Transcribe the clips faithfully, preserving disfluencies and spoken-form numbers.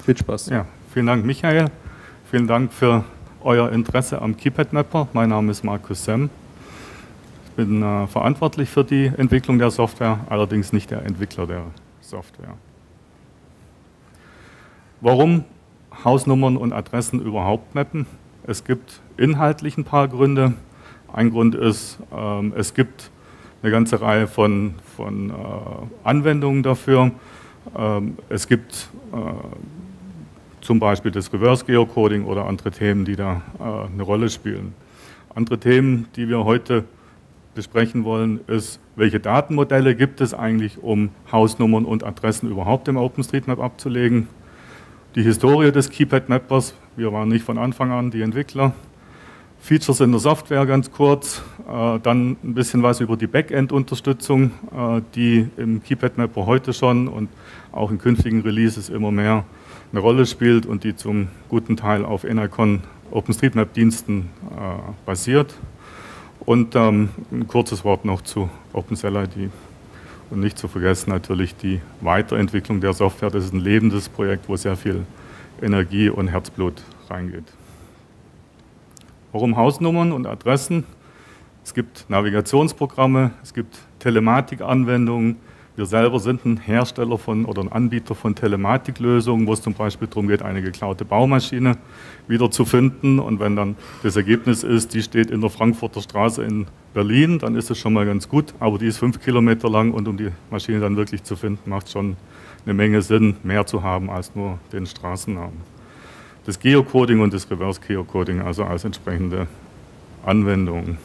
Viel Spaß. Ja, vielen Dank, Michael. Vielen Dank für euer Interesse am KeyPad-Mapper. Mein Name ist Markus Semm. Ich bin äh, verantwortlich für die Entwicklung der Software, allerdings nicht der Entwickler der Software. Warum Hausnummern und Adressen überhaupt mappen? Es gibt inhaltlich ein paar Gründe. Ein Grund ist, ähm, es gibt eine ganze Reihe von, von äh, Anwendungen dafür. Ähm, es gibt äh, zum Beispiel das Reverse Geocoding oder andere Themen, die da äh, eine Rolle spielen. Andere Themen, die wir heute besprechen wollen, ist, welche Datenmodelle gibt es eigentlich, um Hausnummern und Adressen überhaupt im OpenStreetMap abzulegen. Die Historie des KeyPad-Mappers, wir waren nicht von Anfang an die Entwickler. Features in der Software ganz kurz, äh, dann ein bisschen was über die Backend-Unterstützung, äh, die im KeyPad-Mapper heute schon und auch in künftigen Releases immer mehr eine Rolle spielt und die zum guten Teil auf Enacon OpenStreetMap-Diensten äh, basiert. Und ähm, ein kurzes Wort noch zu OpenCellID. Und nicht zu vergessen natürlich die Weiterentwicklung der Software. Das ist ein lebendes Projekt, wo sehr viel Energie und Herzblut reingeht. Warum Hausnummern und Adressen? Es gibt Navigationsprogramme, es gibt Telematikanwendungen. Wir selber sind ein Hersteller von oder ein Anbieter von Telematiklösungen, wo es zum Beispiel darum geht, eine geklaute Baumaschine wieder zu finden. Und wenn dann das Ergebnis ist, die steht in der Frankfurter Straße in Berlin, dann ist es schon mal ganz gut. Aber die ist fünf Kilometer lang und um die Maschine dann wirklich zu finden, macht schon eine Menge Sinn, mehr zu haben als nur den Straßennamen. Das Geocoding und das Reverse Geocoding, also als entsprechende Anwendungen.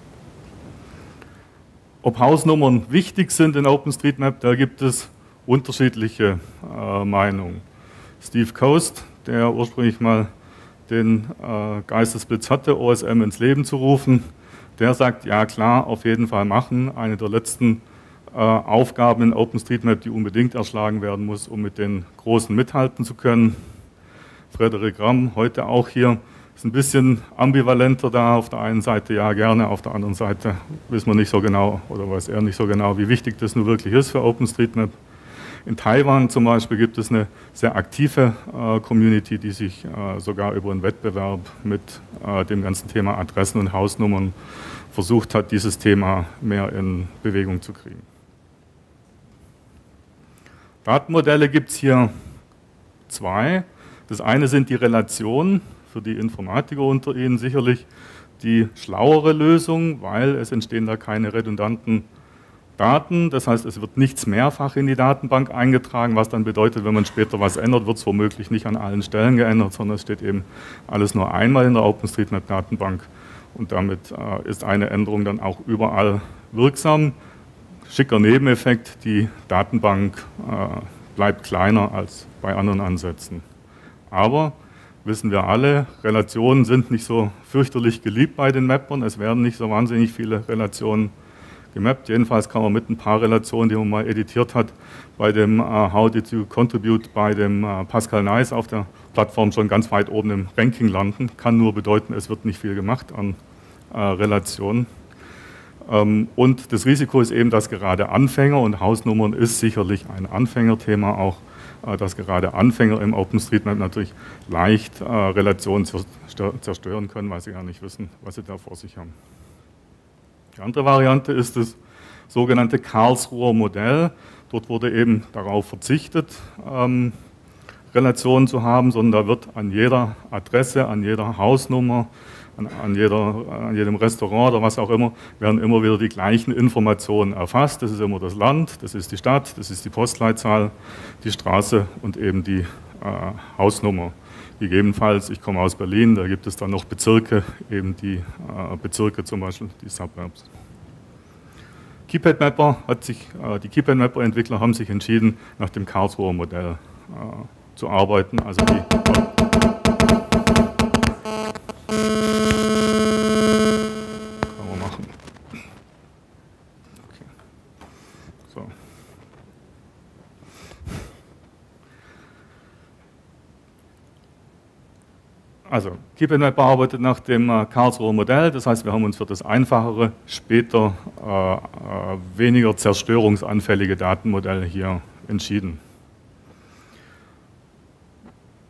Ob Hausnummern wichtig sind in OpenStreetMap, da gibt es unterschiedliche äh, Meinungen. Steve Coast, der ursprünglich mal den äh, Geistesblitz hatte, O S M ins Leben zu rufen, der sagt, ja klar, auf jeden Fall machen. Eine der letzten äh, Aufgaben in OpenStreetMap, die unbedingt erschlagen werden muss, um mit den Großen mithalten zu können. Frederik Ramm, heute auch hier, ist ein bisschen ambivalenter da. Auf der einen Seite ja gerne, auf der anderen Seite wissen wir nicht so genau, oder weiß er nicht so genau, wie wichtig das nun wirklich ist für OpenStreetMap. In Taiwan zum Beispiel gibt es eine sehr aktive äh, Community, die sich äh, sogar über einen Wettbewerb mit äh, dem ganzen Thema Adressen und Hausnummern versucht hat, dieses Thema mehr in Bewegung zu kriegen. Datenmodelle gibt es hier zwei. Das eine sind die Relationen, für die Informatiker unter Ihnen sicherlich die schlauere Lösung, weil es entstehen da keine redundanten Daten. Das heißt, es wird nichts mehrfach in die Datenbank eingetragen, was dann bedeutet, wenn man später was ändert, wird es womöglich nicht an allen Stellen geändert, sondern es steht eben alles nur einmal in der OpenStreetMap-Datenbank und damit äh, ist eine Änderung dann auch überall wirksam. Schicker Nebeneffekt, die Datenbank äh, bleibt kleiner als bei anderen Ansätzen. Aber, wissen wir alle, Relationen sind nicht so fürchterlich geliebt bei den Mappern. Es werden nicht so wahnsinnig viele Relationen gemappt. Jedenfalls kann man mit ein paar Relationen, die man mal editiert hat, bei dem uh, How did you contribute bei dem uh, Pascal Nice auf der Plattform schon ganz weit oben im Ranking landen. Kann nur bedeuten, es wird nicht viel gemacht an uh, Relationen. Um, und das Risiko ist eben, dass gerade Anfänger, und Hausnummern ist sicherlich ein Anfängerthema auch, dass gerade Anfänger im OpenStreetMap natürlich leicht äh, Relationen zerstören können, weil sie gar nicht wissen, was sie da vor sich haben. Die andere Variante ist das sogenannte Karlsruher Modell. Dort wurde eben darauf verzichtet, ähm, Relationen zu haben, sondern da wird an jeder Adresse, an jeder Hausnummer, an, an, jeder, an jedem Restaurant oder was auch immer, werden immer wieder die gleichen Informationen erfasst. Das ist immer das Land, das ist die Stadt, das ist die Postleitzahl, die Straße und eben die äh, Hausnummer. Gegebenenfalls, ich komme aus Berlin, da gibt es dann noch Bezirke, eben die äh, Bezirke zum Beispiel, die Suburbs. KeyPad-Mapper hat sich, äh, die KeyPad-Mapper-Entwickler haben sich entschieden, nach dem Karlsruher Modell äh, zu arbeiten. Also die Also, KeyPad-Mapper arbeitet nach dem äh, Karlsruher Modell, das heißt, wir haben uns für das einfachere, später äh, äh, weniger zerstörungsanfällige Datenmodell hier entschieden.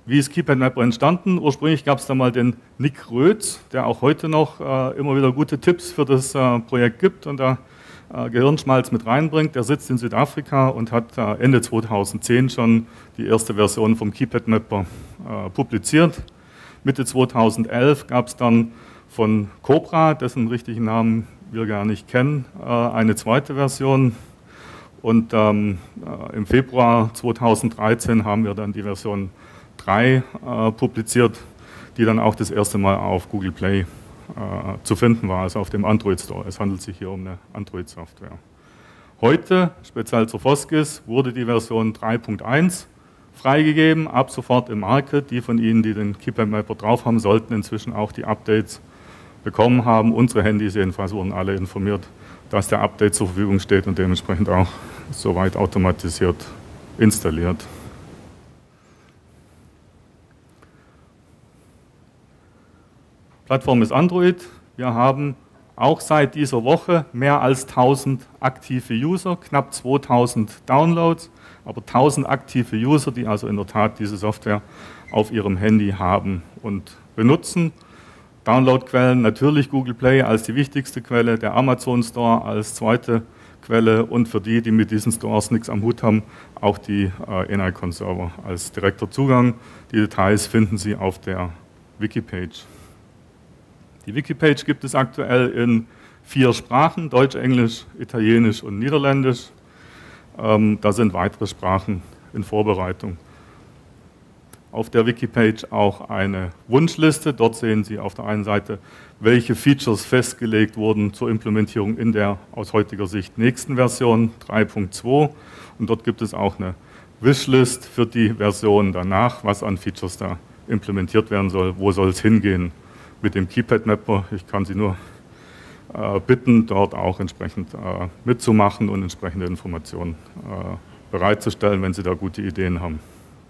Wie ist KeyPadMapper entstanden? Ursprünglich gab es da mal den Nick Rötz, der auch heute noch äh, immer wieder gute Tipps für das äh, Projekt gibt und da äh, Gehirnschmalz mit reinbringt. Der sitzt in Südafrika und hat äh, Ende zweitausendzehn schon die erste Version vom KeyPadMapper äh, publiziert. Mitte zweitausendelf gab es dann von Cobra, dessen richtigen Namen wir gar nicht kennen, äh, eine zweite Version. Und ähm, äh, im Februar zweitausenddreizehn haben wir dann die Version drei äh, publiziert, die dann auch das erste Mal auf Google Play äh, zu finden war, also auf dem Android Store. Es handelt sich hier um eine Android-Software. Heute, speziell zur Foskis, wurde die Version drei Punkt eins freigegeben, ab sofort im Market. Die von Ihnen, die den KeyPadMapper drauf haben, sollten inzwischen auch die Updates bekommen haben. Unsere Handys jedenfalls wurden alle informiert, dass der Update zur Verfügung steht und dementsprechend auch soweit automatisiert installiert. Plattform ist Android. Wir haben auch seit dieser Woche mehr als tausend aktive User, knapp zweitausend Downloads, aber tausend aktive User, die also in der Tat diese Software auf ihrem Handy haben und benutzen. Downloadquellen natürlich Google Play als die wichtigste Quelle, der Amazon Store als zweite Quelle und für die, die mit diesen Stores nichts am Hut haben, auch die äh, Nikon-Server als direkter Zugang. Die Details finden Sie auf der Wikipage. Die Wikipage gibt es aktuell in vier Sprachen, Deutsch, Englisch, Italienisch und Niederländisch. Ähm, da sind weitere Sprachen in Vorbereitung. Auf der Wikipage auch eine Wunschliste. Dort sehen Sie auf der einen Seite, welche Features festgelegt wurden zur Implementierung in der aus heutiger Sicht nächsten Version drei Punkt zwei. Und dort gibt es auch eine Wishlist für die Version danach, was an Features da implementiert werden soll, wo soll es hingehen mit dem KeyPadMapper. Ich kann Sie nur äh, bitten, dort auch entsprechend äh, mitzumachen und entsprechende Informationen äh, bereitzustellen, wenn Sie da gute Ideen haben.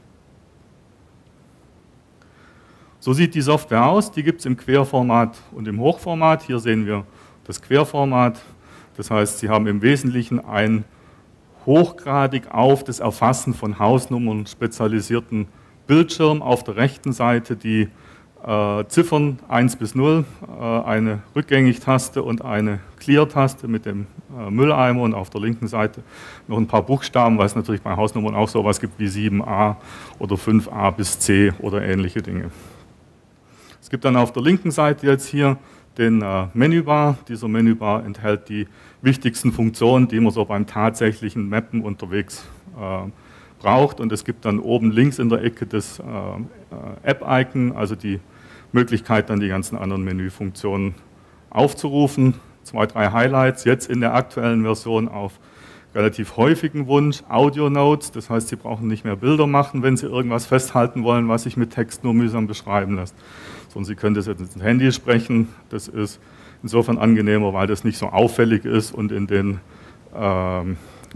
So sieht die Software aus. Die gibt es im Querformat und im Hochformat. Hier sehen wir das Querformat. Das heißt, Sie haben im Wesentlichen ein hochgradig auf das Erfassen von Hausnummern spezialisierten Bildschirm. Auf der rechten Seite die Äh, Ziffern eins bis null, äh, eine Rückgängig-Taste und eine Clear-Taste mit dem äh, Mülleimer und auf der linken Seite noch ein paar Buchstaben, weil es natürlich bei Hausnummern auch sowas gibt wie sieben a oder fünf a bis c oder ähnliche Dinge. Es gibt dann auf der linken Seite jetzt hier den äh, Menübar. Dieser Menübar enthält die wichtigsten Funktionen, die man so beim tatsächlichen Mappen unterwegs äh, braucht, und es gibt dann oben links in der Ecke das äh, App-Icon, also die Möglichkeit, dann die ganzen anderen Menüfunktionen aufzurufen. Zwei, drei Highlights, jetzt in der aktuellen Version auf relativ häufigen Wunsch, Audio Notes, das heißt, Sie brauchen nicht mehr Bilder machen, wenn Sie irgendwas festhalten wollen, was sich mit Text nur mühsam beschreiben lässt, sondern Sie können das jetzt ins Handy sprechen. Das ist insofern angenehmer, weil das nicht so auffällig ist und in den ähm,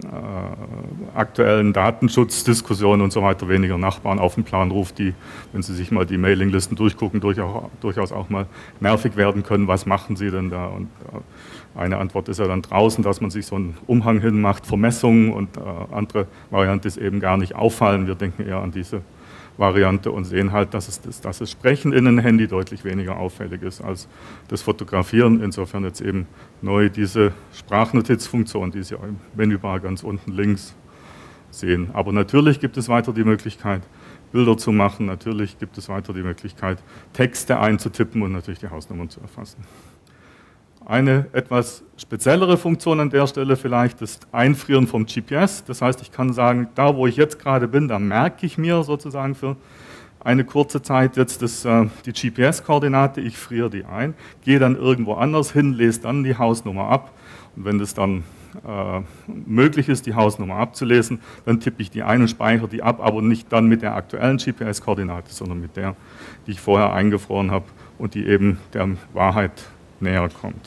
Äh, aktuellen Datenschutzdiskussionen und so weiter weniger Nachbarn auf den Plan ruft, die, wenn Sie sich mal die Mailinglisten durchgucken, durchaus, durchaus auch mal nervig werden können. Was machen Sie denn da? Und äh, eine Antwort ist ja dann draußen, dass man sich so einen Umhang hinmacht, Vermessungen, und äh, andere Variante ist eben gar nicht auffallen. Wir denken eher an diese Variante und sehen halt, dass es, dass das Sprechen in einem Handy deutlich weniger auffällig ist als das Fotografieren. Insofern jetzt eben neu diese Sprachnotizfunktion, die Sie im Menübar ganz unten links sehen. Aber natürlich gibt es weiter die Möglichkeit, Bilder zu machen. Natürlich gibt es weiter die Möglichkeit, Texte einzutippen und natürlich die Hausnummern zu erfassen. Eine etwas speziellere Funktion an der Stelle vielleicht das Einfrieren vom G P S. Das heißt, ich kann sagen, da wo ich jetzt gerade bin, da merke ich mir sozusagen für eine kurze Zeit jetzt das, äh, die G P S-Koordinate, ich friere die ein, gehe dann irgendwo anders hin, lese dann die Hausnummer ab, und wenn das dann äh, möglich ist, die Hausnummer abzulesen, dann tippe ich die ein und speichere die ab, aber nicht dann mit der aktuellen G P S-Koordinate, sondern mit der, die ich vorher eingefroren habe und die eben der Wahrheit näher kommt.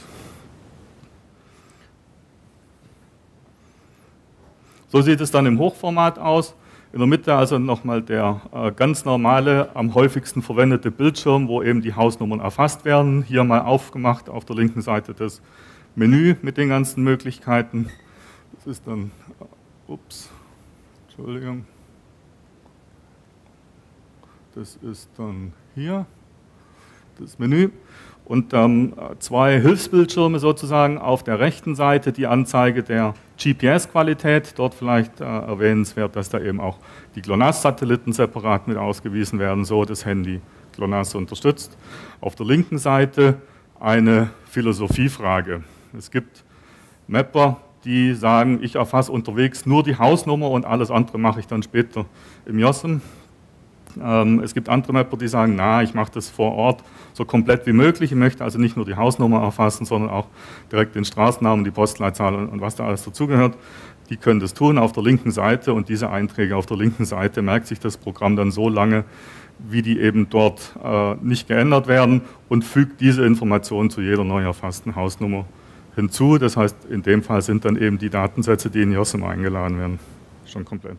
So sieht es dann im Hochformat aus. In der Mitte also nochmal der äh, ganz normale, am häufigsten verwendete Bildschirm, wo eben die Hausnummern erfasst werden. Hier mal aufgemacht auf der linken Seite das Menü mit den ganzen Möglichkeiten. Das ist dann, ups, Entschuldigung. Das ist dann hier das Menü. Und ähm, zwei Hilfsbildschirme sozusagen auf der rechten Seite, die Anzeige der G P S-Qualität. Dort vielleicht äh, erwähnenswert, dass da eben auch die GLONASS-Satelliten separat mit ausgewiesen werden, so das Handy GLONASS unterstützt. Auf der linken Seite eine Philosophiefrage. Es gibt Mapper, die sagen, ich erfasse unterwegs nur die Hausnummer und alles andere mache ich dann später im J O S M. Ähm, es gibt andere Mapper, die sagen, na, ich mache das vor Ort so komplett wie möglich. Ich möchte also nicht nur die Hausnummer erfassen, sondern auch direkt den Straßennamen, die Postleitzahl und, und was da alles dazugehört. Die können das tun auf der linken Seite und diese Einträge auf der linken Seite merkt sich das Programm dann so lange, wie die eben dort äh, nicht geändert werden und fügt diese Informationen zu jeder neu erfassten Hausnummer hinzu. Das heißt, in dem Fall sind dann eben die Datensätze, die in J O S M eingeladen werden, schon komplett.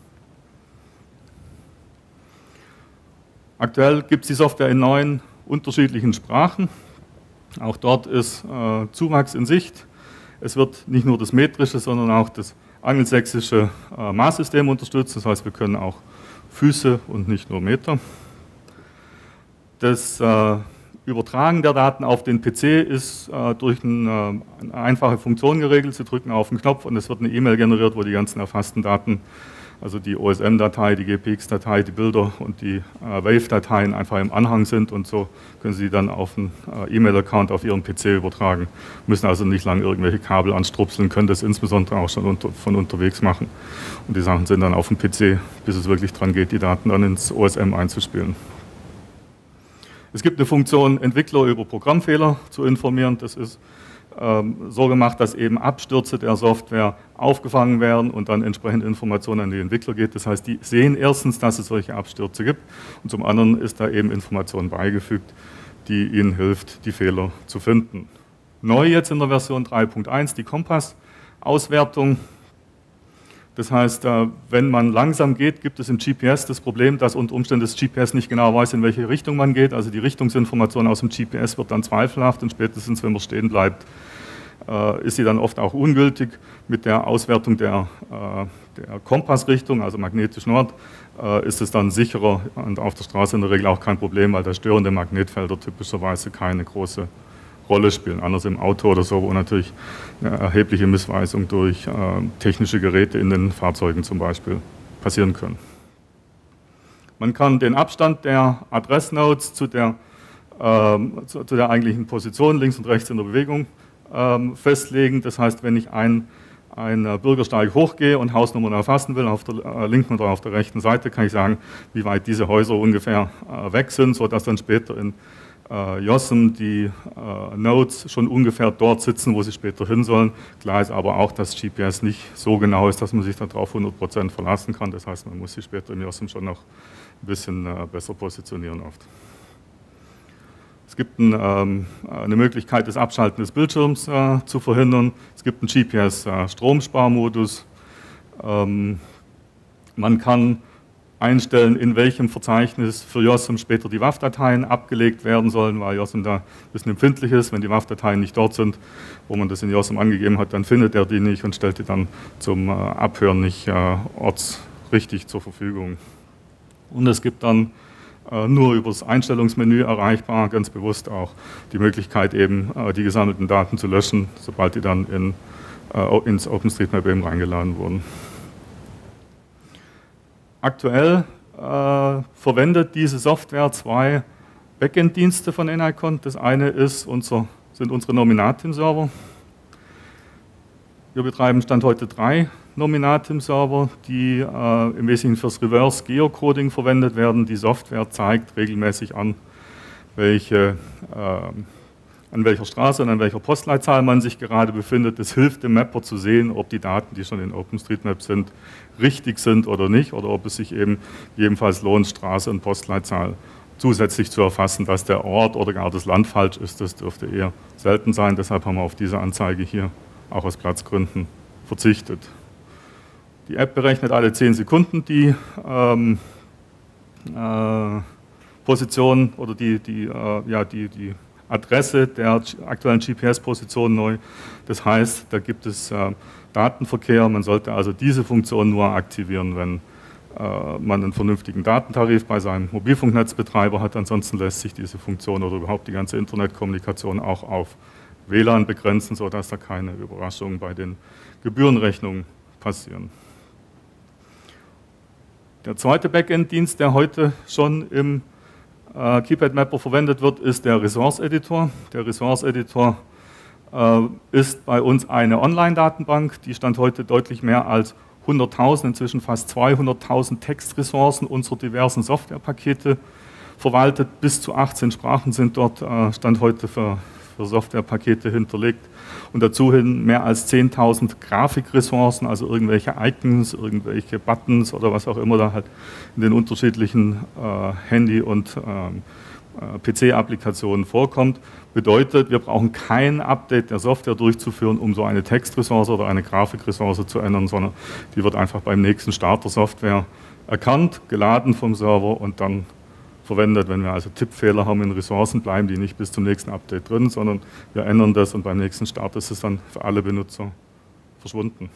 Aktuell gibt es die Software in neun unterschiedlichen Sprachen. Auch dort ist äh, Zuwachs in Sicht. Es wird nicht nur das metrische, sondern auch das angelsächsische äh, Maßsystem unterstützt. Das heißt, wir können auch Füße und nicht nur Meter. Das äh, Übertragen der Daten auf den P C ist äh, durch ein, äh, eine einfache Funktion geregelt. Sie drücken auf den Knopf und es wird eine E-Mail generiert, wo die ganzen erfassten Daten, also die O S M-Datei, die G P X-Datei, die Bilder und die äh, Wave-Dateien einfach im Anhang sind und so können Sie die dann auf einen äh, E-Mail-Account auf Ihren P C übertragen. Müssen also nicht lange irgendwelche Kabel anstrupseln, können das insbesondere auch schon unter, von unterwegs machen. Und die Sachen sind dann auf dem P C, bis es wirklich dran geht, die Daten dann ins O S M einzuspielen. Es gibt eine Funktion, Entwickler über Programmfehler zu informieren. Das ist ähm, so gemacht, dass eben Abstürze der Software aufgefangen werden und dann entsprechend Informationen an die Entwickler geht. Das heißt, die sehen erstens, dass es solche Abstürze gibt und zum anderen ist da eben Information beigefügt, die ihnen hilft, die Fehler zu finden. Neu jetzt in der Version drei Punkt eins die Kompass-Auswertung. Das heißt, wenn man langsam geht, gibt es im G P S das Problem, dass unter Umständen das G P S nicht genau weiß, in welche Richtung man geht. Also die Richtungsinformation aus dem G P S wird dann zweifelhaft und spätestens, wenn man stehen bleibt, ist sie dann oft auch ungültig. Mit der Auswertung der, der Kompassrichtung, also magnetisch Nord, ist es dann sicherer und auf der Straße in der Regel auch kein Problem, weil da störende Magnetfelder typischerweise keine große Rolle spielen. Anders im Auto oder so, wo natürlich eine erhebliche Missweisung durch äh, technische Geräte in den Fahrzeugen zum Beispiel passieren können. Man kann den Abstand der Adressnodes zu der, ähm, zu, zu der eigentlichen Position links und rechts in der Bewegung ähm, festlegen. Das heißt, wenn ich ein, einen Bürgersteig hochgehe und Hausnummern erfassen will, auf der äh, linken oder auf der rechten Seite, kann ich sagen, wie weit diese Häuser ungefähr äh, weg sind, sodass dann später in Uh, J O S M die uh, Nodes schon ungefähr dort sitzen, wo sie später hin sollen. Klar ist aber auch, dass G P S nicht so genau ist, dass man sich darauf hundert Prozent verlassen kann. Das heißt, man muss sich später im J O S M schon noch ein bisschen uh, besser positionieren oft. Es gibt ein, ähm, eine Möglichkeit, das Abschalten des Bildschirms äh, zu verhindern. Es gibt einen G P S-Stromsparmodus. Ähm, man kann einstellen, in welchem Verzeichnis für J O S M später die W A V-Dateien abgelegt werden sollen, weil J O S M da ein bisschen empfindlich ist. Wenn die W A V-Dateien nicht dort sind, wo man das in J O S M angegeben hat, dann findet er die nicht und stellt die dann zum äh, Abhören nicht äh, ortsrichtig zur Verfügung. Und es gibt dann äh, nur über das Einstellungsmenü erreichbar, ganz bewusst auch die Möglichkeit eben, äh, die gesammelten Daten zu löschen, sobald die dann in, äh, ins OpenStreetMap eben reingeladen wurden. Aktuell äh, verwendet diese Software zwei Backend-Dienste von N I C O N. Das eine ist unser, sind unsere Nominatim-Server. Wir betreiben Stand heute drei Nominatim-Server, die äh, im Wesentlichen fürs Reverse-Geocoding verwendet werden. Die Software zeigt regelmäßig an, welche, äh, an welcher Straße und an welcher Postleitzahl man sich gerade befindet. Das hilft dem Mapper zu sehen, ob die Daten, die schon in OpenStreetMap sind, richtig sind oder nicht, oder ob es sich eben jedenfalls lohnt, Straße und Postleitzahl zusätzlich zu erfassen. Dass der Ort oder gar das Land falsch ist, das dürfte eher selten sein. Deshalb haben wir auf diese Anzeige hier auch aus Platzgründen verzichtet. Die App berechnet alle zehn Sekunden die ähm, äh, Position oder die, die, äh, ja, die, die Adresse der aktuellen G P S-Position neu. Das heißt, da gibt es äh, Datenverkehr. Man sollte also diese Funktion nur aktivieren, wenn äh, man einen vernünftigen Datentarif bei seinem Mobilfunknetzbetreiber hat. Ansonsten lässt sich diese Funktion oder überhaupt die ganze Internetkommunikation auch auf W L A N begrenzen, sodass da keine Überraschungen bei den Gebührenrechnungen passieren. Der zweite Backend-Dienst, der heute schon im äh, KeyPad-Mapper verwendet wird, ist der Resource-Editor. Der Resource-Editor äh, ist bei uns eine Online-Datenbank, die Stand heute deutlich mehr als hunderttausend, inzwischen fast zweihunderttausend Textressourcen unserer diversen Softwarepakete verwaltet. Bis zu achtzehn Sprachen sind dort äh, Stand heute für, für Softwarepakete hinterlegt. Und dazu hin mehr als zehntausend Grafikressourcen, also irgendwelche Icons, irgendwelche Buttons oder was auch immer da halt in den unterschiedlichen äh, Handy- und ähm, äh, P C-Applikationen vorkommt. Bedeutet, wir brauchen kein Update der Software durchzuführen, um so eine Textressource oder eine Grafikressource zu ändern, sondern die wird einfach beim nächsten Start der Software erkannt, geladen vom Server und dann verwendet. Wenn wir also Tippfehler haben in Ressourcen, bleiben die nicht bis zum nächsten Update drin, sondern wir ändern das und beim nächsten Start ist es dann für alle Benutzer verschwunden.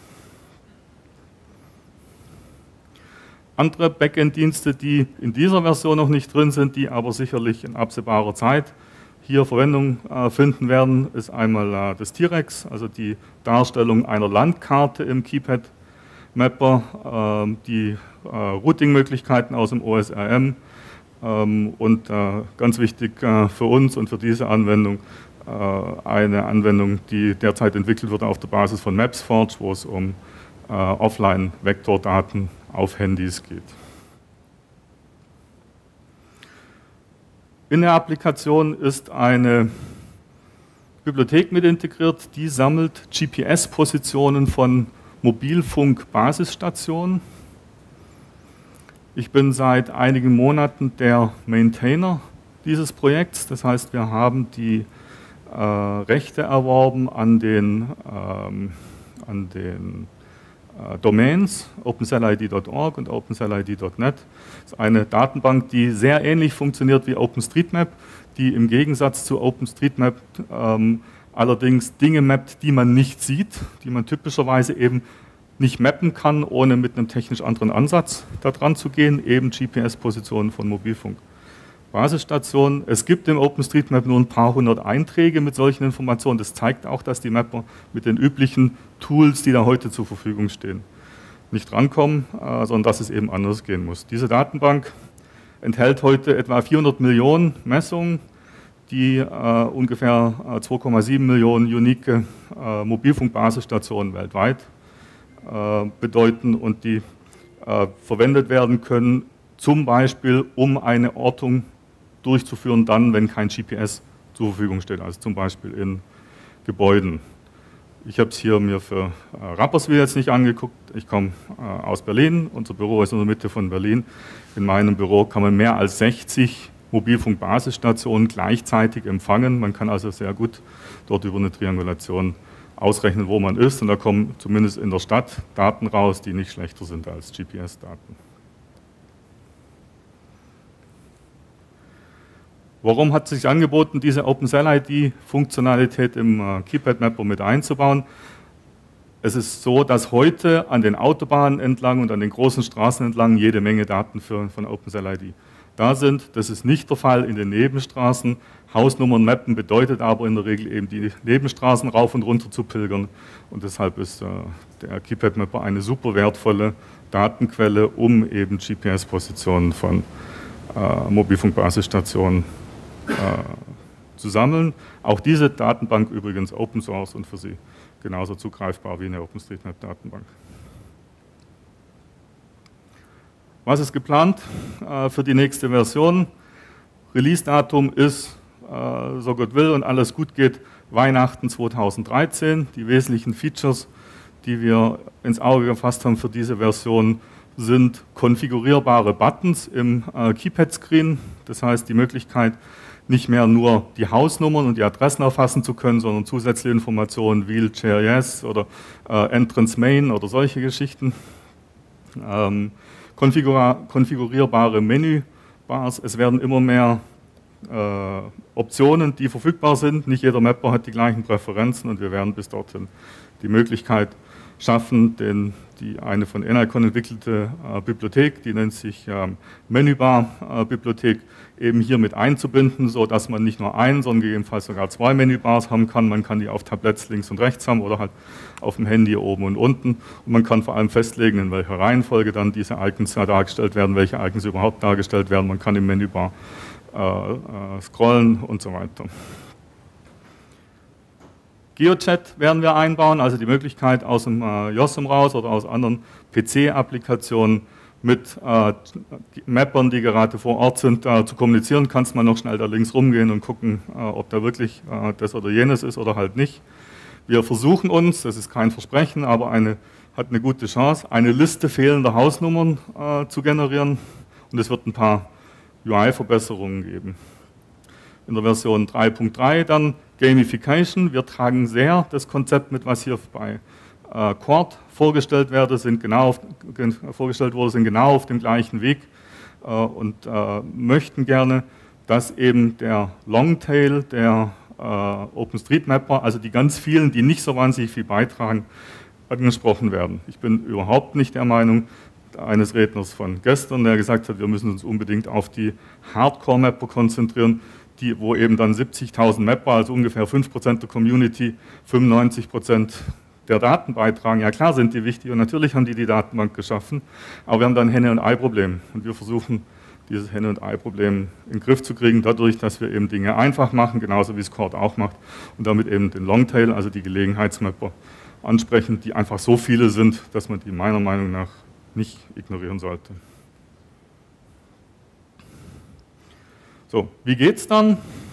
Andere Backend-Dienste, die in dieser Version noch nicht drin sind, die aber sicherlich in absehbarer Zeit hier Verwendung äh, finden werden, ist einmal äh, das T-Rex, also die Darstellung einer Landkarte im KeyPad-Mapper, äh, die äh, Routing-Möglichkeiten aus dem O S R M, und äh, ganz wichtig äh, für uns und für diese Anwendung äh, eine Anwendung, die derzeit entwickelt wird auf der Basis von MapsForge, wo es um äh, Offline-Vektordaten auf Handys geht. In der Applikation ist eine Bibliothek mit integriert, die sammelt G P S-Positionen von Mobilfunk-Basisstationen. Ich bin seit einigen Monaten der Maintainer dieses Projekts, das heißt, wir haben die äh, Rechte erworben an den, ähm, an den äh, Domains OpenCellID Punkt org und OpenCellID Punkt net. Das ist eine Datenbank, die sehr ähnlich funktioniert wie OpenStreetMap, die im Gegensatz zu OpenStreetMap ähm, allerdings Dinge mappt, die man nicht sieht, die man typischerweise eben nicht mappen kann, ohne mit einem technisch anderen Ansatz da dran zu gehen, eben G P S-Positionen von Mobilfunk-Basisstationen. Es gibt im OpenStreetMap nur ein paar hundert Einträge mit solchen Informationen. Das zeigt auch, dass die Mapper mit den üblichen Tools, die da heute zur Verfügung stehen, nicht rankommen, äh, sondern dass es eben anders gehen muss. Diese Datenbank enthält heute etwa vierhundert Millionen Messungen, die äh, ungefähr äh, zwei Komma sieben Millionen unique äh, Mobilfunk-Basisstationen weltweit bedeuten und die äh, verwendet werden können, zum Beispiel um eine Ortung durchzuführen, dann, wenn kein G P S zur Verfügung steht, also zum Beispiel in Gebäuden. Ich habe es hier mir für äh, Rapperswil jetzt nicht angeguckt, ich komme äh, aus Berlin, unser Büro ist in der Mitte von Berlin. In meinem Büro kann man mehr als sechzig Mobilfunk-Basisstationen gleichzeitig empfangen, man kann also sehr gut dort über eine Triangulation ausrechnen, wo man ist, und da kommen zumindest in der Stadt Daten raus, die nicht schlechter sind als G P S-Daten. Warum hat es sich angeboten, diese OpenCellID-Funktionalität im äh, KeyPad-Mapper mit einzubauen? Es ist so, dass heute an den Autobahnen entlang und an den großen Straßen entlang jede Menge Daten für, von OpenCellID da sind. Das ist nicht der Fall in den Nebenstraßen. Hausnummern mappen bedeutet aber in der Regel eben die Nebenstraßen rauf und runter zu pilgern, und deshalb ist äh, der KeyPad-Mapper eine super wertvolle Datenquelle, um eben G P S-Positionen von äh, Mobilfunkbasisstationen äh, zu sammeln. Auch diese Datenbank übrigens Open Source und für Sie genauso zugreifbar wie eine OpenStreetMap-Datenbank. Was ist geplant äh, für die nächste Version? Release-Datum ist, äh, so Gott will und alles gut geht, Weihnachten zweitausenddreizehn. Die wesentlichen Features, die wir ins Auge gefasst haben für diese Version, sind konfigurierbare Buttons im äh, Keypad-Screen. Das heißt, die Möglichkeit, nicht mehr nur die Hausnummern und die Adressen erfassen zu können, sondern zusätzliche Informationen wie Wheelchair Yes oder äh, Entrance Main oder solche Geschichten. Ähm, konfigurierbare Menübars. Es werden immer mehr äh, Optionen, die verfügbar sind. Nicht jeder Mapper hat die gleichen Präferenzen, und wir werden bis dorthin die Möglichkeit schaffen, den, die eine von Enacon entwickelte äh, Bibliothek, die nennt sich ähm, Menübar-Bibliothek, äh, eben hier mit einzubinden, sodass man nicht nur ein, sondern gegebenenfalls sogar zwei Menübars haben kann. Man kann die auf Tabletts links und rechts haben oder halt auf dem Handy oben und unten. Und man kann vor allem festlegen, in welcher Reihenfolge dann diese Icons dargestellt werden, welche Icons überhaupt dargestellt werden. Man kann im Menübar äh, äh, scrollen und so weiter. GeoChat werden wir einbauen, also die Möglichkeit aus dem äh, Yossum raus oder aus anderen P C-Applikationen mit äh, Mappern, die gerade vor Ort sind, äh, zu kommunizieren. Kannst mal noch schnell da links rumgehen und gucken, äh, ob da wirklich äh, das oder jenes ist oder halt nicht. Wir versuchen uns, das ist kein Versprechen, aber eine, hat eine gute Chance, eine Liste fehlender Hausnummern äh, zu generieren und es wird ein paar U I-Verbesserungen geben. In der Version drei Punkt drei dann Gamification. Wir tragen sehr das Konzept mit, was hier bei äh, Quad vorgestellt, werde, sind genau auf, vorgestellt wurde, sind genau auf dem gleichen Weg äh, und äh, möchten gerne, dass eben der Longtail der äh, OpenStreetMapper, also die ganz vielen, die nicht so wahnsinnig viel beitragen, angesprochen werden. Ich bin überhaupt nicht der Meinung eines Redners von gestern, der gesagt hat, wir müssen uns unbedingt auf die Hardcore-Mapper konzentrieren, die, wo eben dann siebzigtausend Mapper, also ungefähr fünf Prozent der Community, fünfundneunzig Prozent der Daten beitragen. Ja klar sind die wichtig und natürlich haben die die Datenbank geschaffen, aber wir haben dann ein Henne- und Ei-Problem und wir versuchen, dieses Henne- und Ei-Problem in den Griff zu kriegen, dadurch, dass wir eben Dinge einfach machen, genauso wie es Cord auch macht und damit eben den Longtail, also die Gelegenheitsmapper, ansprechen, die einfach so viele sind, dass man die meiner Meinung nach nicht ignorieren sollte. So, wie geht's dann?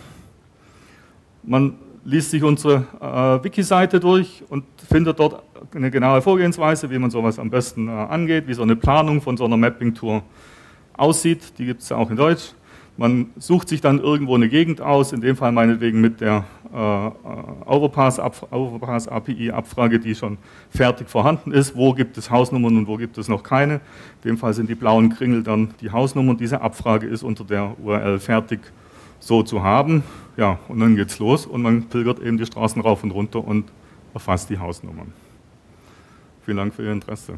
Man liest sich unsere äh, Wiki-Seite durch und findet dort eine genaue Vorgehensweise, wie man sowas am besten äh, angeht, wie so eine Planung von so einer Mapping-Tour aussieht. Die gibt es ja auch in Deutsch. Man sucht sich dann irgendwo eine Gegend aus, in dem Fall meinetwegen mit der äh, Overpass-A P I-Abfrage, die schon fertig vorhanden ist. Wo gibt es Hausnummern und wo gibt es noch keine? In dem Fall sind die blauen Kringel dann die Hausnummern. Diese Abfrage ist unter der U R L fertig so zu haben. Ja, und dann geht's los und man pilgert eben die Straßen rauf und runter und erfasst die Hausnummern. Vielen Dank für Ihr Interesse.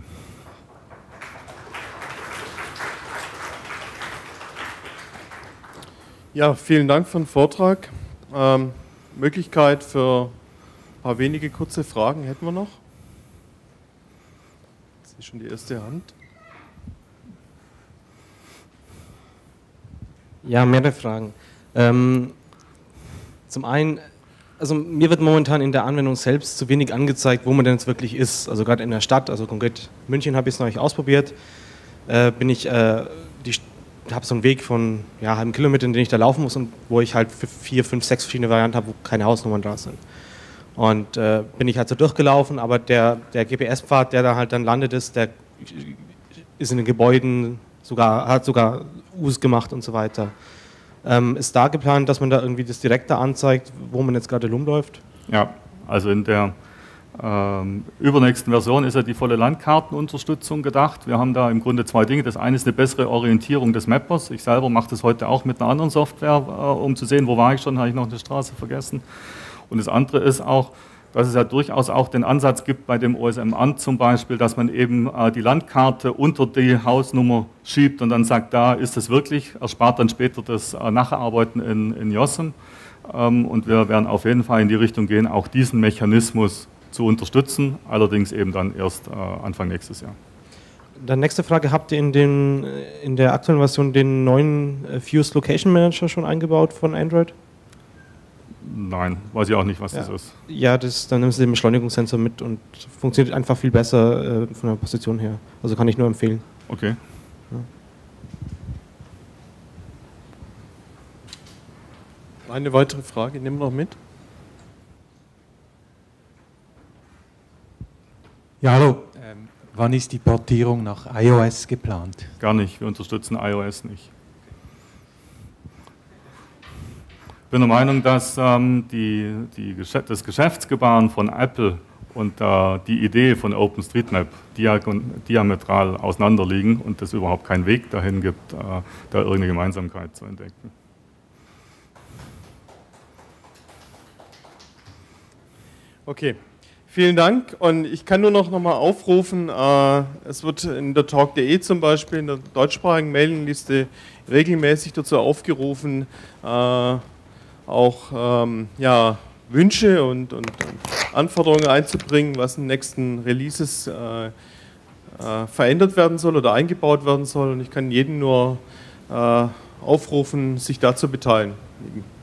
Ja, vielen Dank für den Vortrag. Ähm, Möglichkeit für ein paar wenige kurze Fragen hätten wir noch. Das ist schon die erste Hand. Ja, mehrere Fragen. Ähm, zum einen, also mir wird momentan in der Anwendung selbst zu wenig angezeigt, wo man denn jetzt wirklich ist. Also gerade in der Stadt, also konkret München habe ich es noch nicht ausprobiert, äh, bin ich äh, die habe so einen Weg von ja, halben Kilometer, den ich da laufen muss und wo ich halt vier, fünf, sechs verschiedene Varianten habe, wo keine Hausnummern da sind. Und äh, bin ich halt so durchgelaufen, aber der, der G P S-Pfad, der da halt dann landet ist, der ist in den Gebäuden, sogar, hat sogar Us gemacht und so weiter. Ähm, ist da geplant, dass man da irgendwie das direkter anzeigt, wo man jetzt gerade rumläuft? Ja, also in der Ähm, übernächsten Version ist ja die volle Landkartenunterstützung gedacht. Wir haben da im Grunde zwei Dinge. Das eine ist eine bessere Orientierung des Mappers. Ich selber mache das heute auch mit einer anderen Software, äh, um zu sehen, wo war ich schon, habe ich noch eine Straße vergessen. Und das andere ist auch, dass es ja durchaus auch den Ansatz gibt bei dem O S M-Amt zum Beispiel, dass man eben äh, die Landkarte unter die Hausnummer schiebt und dann sagt, da ist es wirklich, erspart dann später das äh, Nacharbeiten in, in Yossum. Ähm, und wir werden auf jeden Fall in die Richtung gehen, auch diesen Mechanismus zu unterstützen, allerdings eben dann erst äh, Anfang nächstes Jahr. Dann nächste Frage, habt ihr in, den, in der aktuellen Version den neuen äh, Fuse Location Manager schon eingebaut von Android? Nein, weiß ich auch nicht, was ja. das ist. Ja, das, dann nimmst du den Beschleunigungssensor mit und funktioniert einfach viel besser äh, von der Position her. Also kann ich nur empfehlen. Okay. Ja. Eine weitere Frage, nehmen wir noch mit. Ja, hallo. Ähm, wann ist die Portierung nach iOS geplant? Gar nicht, wir unterstützen iOS nicht. Ich bin der Meinung, dass ähm, die, die, das Geschäftsgebaren von Apple und äh, die Idee von OpenStreetMap diametral auseinanderliegen und es überhaupt keinen Weg dahin gibt, äh, da irgendeine Gemeinsamkeit zu entdecken. Okay. Vielen Dank und ich kann nur noch, noch mal aufrufen, äh, es wird in der talk punkt de zum Beispiel, in der deutschsprachigen Mailingliste regelmäßig dazu aufgerufen, äh, auch ähm, ja, Wünsche und, und, und Anforderungen einzubringen, was in den nächsten Releases äh, äh, verändert werden soll oder eingebaut werden soll. Und ich kann jeden nur äh, aufrufen, sich da zu beteiligen.